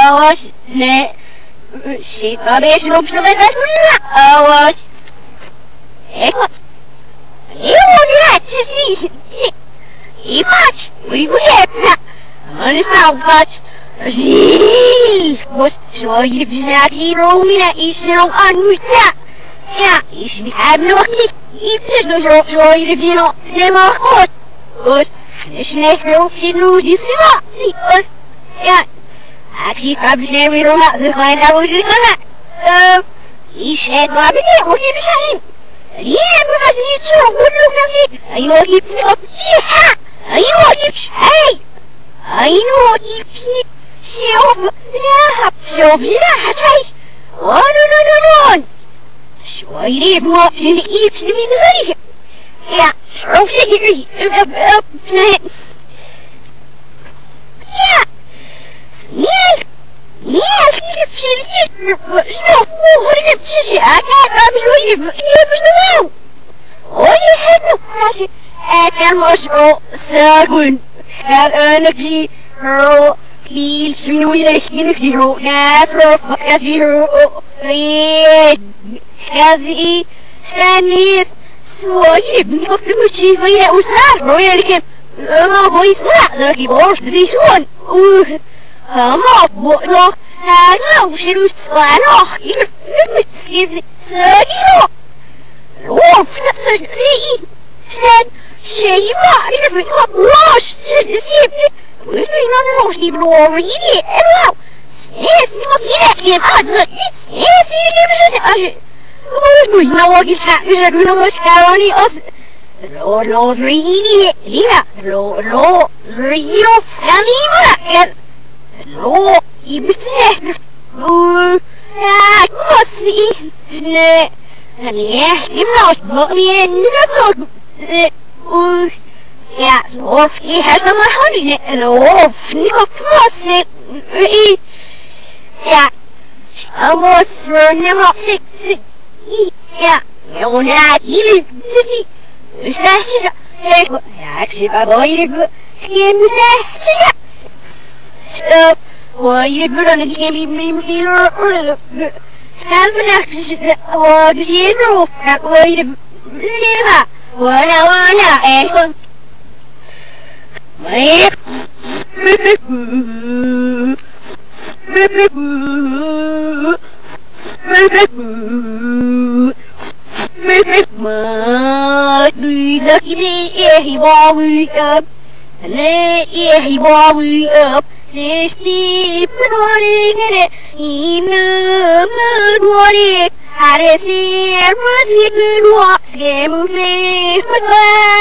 아와시 네 시바베시 롭스가 아와시 에고 이오니라 치시 이마치 위구예파 어느스타우파치 지 뭐쇼이리 비자티 로미나 이시롱 안위타 야 이시니 합노키 입체도 쇼이리 비노 네마코 Snake rope, she knew this is not. See us. Yeah. Actually, probably never know how to find out what you're gonna. He said, Bobby, what are you saying? Yeah, because you so good look at it. I know it's up. Yeah. I know it's. Hey. I know it's. Self. Yeah. Self. Yeah. Try. Oh, no. So I did more than the eats to be the city. Yeah. So she yeah. Snell. Yeah, she no, what did she? I can't believe it was the room. Oh, you had no pressure. I can also so good. Had energy, her feels me with a hero. Natural as hero. As he stands. Свои включи свои уста, роялики, боис на, киборш, здесь он, мог, но, уширус, ланох, и флюмит, сагино, лов, сей, стен, шейма, и флюмит, ложь, сепли, вышли на ложь, и бловы, и эвлау, снес, мимо пирек, адза, снес, и не Ui, налоги же ночкарани ос. Ло зрили, лина, ло зрило, лина, ло и быстрее. Я коси, не, немножко, мне не так. Я слов и хашна махани, лов, никак коси, и я, алос, немножко. Yeah, you're not even city. Is that it? Actually, I'm going to him that. So, why you put on a game even feel or have an accident or the hero that way to live. What I wanna he walk up, and he walk up. Say, sleep, running in it. He knew what it had. His name was good walks, game of me, but